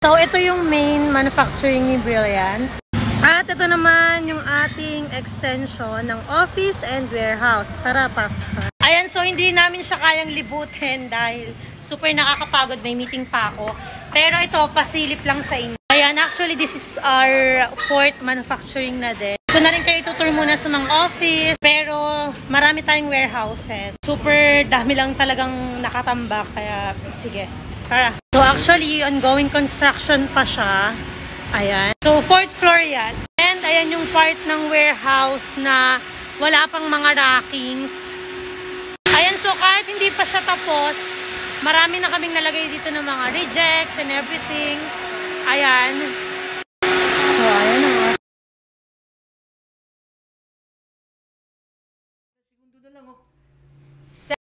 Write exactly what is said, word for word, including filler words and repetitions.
So, ito yung main manufacturing ni Brilliant. At ito naman yung ating extension ng office and warehouse. Tara, pasok na. Ayan, so hindi namin siya kayang libutin dahil super nakakapagod. May meeting pa ako. Pero ito, pasilip lang sa inyo. Ayan, actually, this is our fourth manufacturing na din. Ito na rin kayo tutur muna sa mga office. Pero marami tayong warehouses. Super dami lang talagang nakatambak. Kaya, sige. Tara. So actually, ongoing construction pa siya. Ayan. So, fourth floor yan. And ayan yung part ng warehouse na wala pang mga rackings. Ayan, so kahit hindi pa siya tapos, marami na kaming nalagay dito ng mga rejects and everything. Ayan. So, ayan na. Segundo na lang, oh.